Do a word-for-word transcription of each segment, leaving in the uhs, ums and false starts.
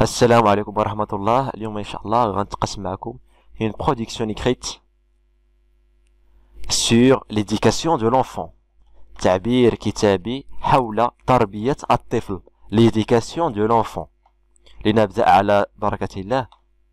السلام عليكم ورحمة الله. اليوم إن شاء الله غنتقاسم معكم une production écrite sur l'éducation de l'enfant. تعبير كتابي حول تربية الطفل. l'éducation de l'enfant. لنبدأ على بركة الله.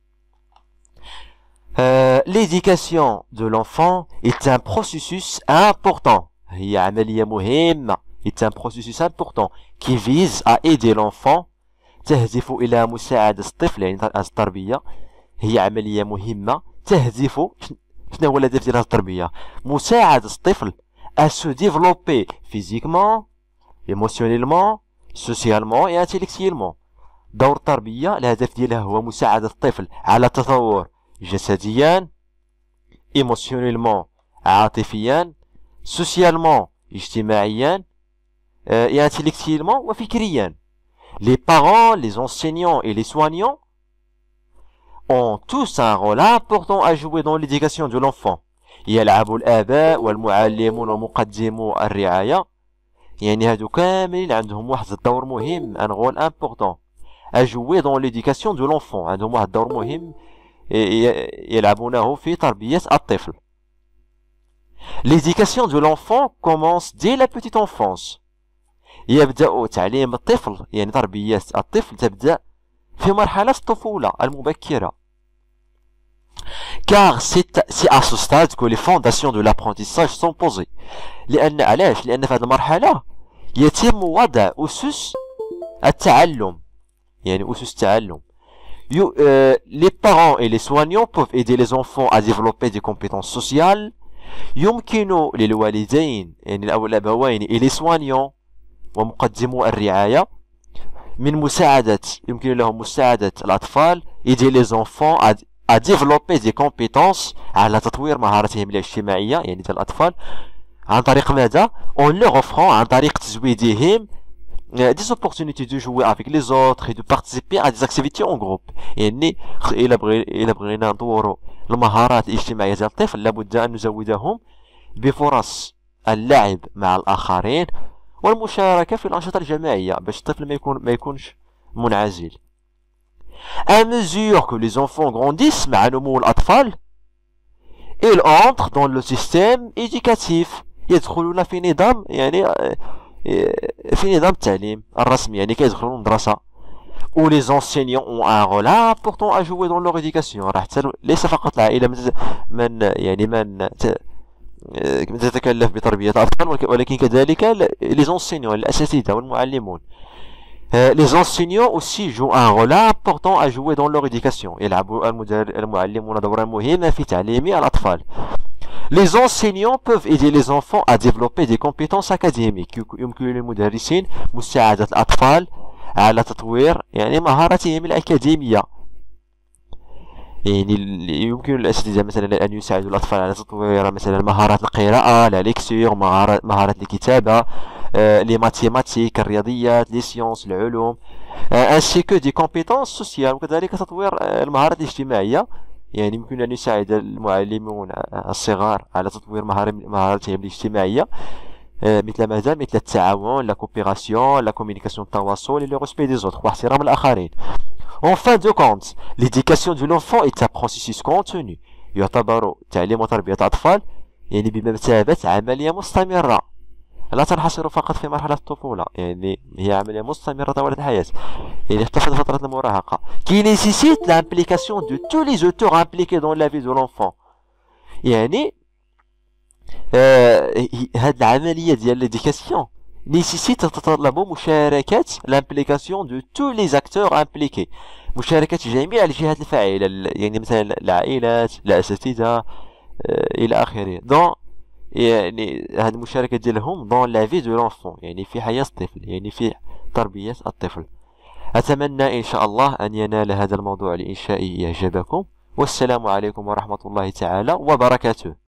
euh, l'éducation de l'enfant est un processus important. هي عملية مهمة. est un processus important qui vise à aider l'enfant. تهدف إلى مساعدة الطفل، يعني التربية هي عملية مهمة تهدف. شنو هو الهدف ديال التربية؟ مساعدة الطفل à se développer physiquement, émotionnellement, socialement et intellectuellement. دور التربية الهدف ديالها هو مساعدة الطفل على التطور جسديا، émotionnellement عاطفيا، socialement اجتماعيا، et intellectuellement وفكريا. Les parents, les enseignants et les soignants ont tous un rôle important à jouer dans l'éducation de l'enfant. يلعب الآباء والمعلمون ومقدمو الرعاية، يعني هادو كاملين عندهم واحد الدور مهم، un rôle important à jouer dans l'éducation de l'enfant. عندهم واحد الدور مهم يلعبونه في تربية الطفل. L'éducation de l'enfant commence dès la petite enfance. يبدأ تعليم الطفل، يعني تربية الطفل تبدأ في مرحلة الطفولة المبكرة. car c'est à ce stade que les fondations de l'apprentissage sont posées. لأن علاش؟ لأن في هذه المرحلة يتم وضع أسس التعلم، يعني أسس التعلم. euh, les parents et les soignants peuvent aider les enfants à développer des compétences sociales. يمكن للوالدين يعني الأبوين et les soignants ومقدمو الرعاية من مساعدة يمكن لهم مساعدة الأطفال aider les enfants à, à développer des compétences على تطوير مهاراتهم الاجتماعية، يعني ديال الأطفال عن طريق ماذا؟ en leur offrant عن طريق تزويدهم des opportunités de jouer avec les autres et de participer à des activités en groupe. يعني إلا بغي إلا بغينا نطوروا المهارات الاجتماعية ديال الطفل لابد أن نزودهم بفرص اللعب مع الآخرين والمشاركة في الأنشطة الجماعية باش الطفل ما يكون ما يكونش منعزل. à mesure que les enfants grandissent مع نمو الأطفال ils entrent dans le système éducatif. يدخلون في نظام يعني في نظام التعليم الرسمي، يعني كيدخلون المدرسة. où les enseignants ont un rôle important à jouer dans leur éducation. راه حتى ليس فقط العائلة من يعني من تتكلف بتربية الأطفال، ولكن كذلك les enseignants الأساتذة والمعلمون. les enseignants aussi jouent un rôle important à jouer dans leur éducation. يلعب المعلمون دورا مهما في تعليم الأطفال. les enseignants peuvent aider les enfants à développer des compétences académiques. يمكن للمدرسين مساعدة الأطفال على تطوير يعني مهاراتهم الأكاديمية. يعني يمكن الأساتذة مثلا أن يساعدوا الأطفال على تطوير مثلا مهارات القراءة، لا ليكسيور، مهارات مهارات الكتابة، لي ماتيماتيك، الرياضيات، لي سيونس، العلوم، ainsi que des compétences sociales، وكذلك تطوير المهارات الاجتماعية. يعني يمكن أن يساعد المعلمون الصغار على تطوير مهاراتهم الاجتماعية مثل ماذا؟ مثل التعاون، لا كوبيراسيون، لا كوميونيكاسيون، التواصل، et le respect des autres واحترام الآخرين. En fin de compte, l'éducation de l'enfant est un processus continu. يعتبر تعليم وتربية الأطفال يعني بمثابة عملية مستمرة لا تنحصر فقط في مرحلة الطفولة، يعني هي عملية مستمرة طوال الحياة، يعني حتى في فترة المراهقة. qui nécessite l'implication de tous les acteurs impliqués dans la vie de l'enfant. يعني آه هاد العملية ديال l'éducation nécessite تتطلب مشاركة l'implication de tous les acteurs impliqués، مشاركة جميع الجهات الفاعلة، يعني مثلا العائلات، الأساتذة آه إلى آخره. دون يعني هاد المشاركة ديالهم دون لا في دو لونفون، يعني في حياة الطفل، يعني في تربية الطفل. أتمنى إن شاء الله أن ينال هذا الموضوع الإنشائي إعجابكم، والسلام عليكم ورحمة الله تعالى وبركاته.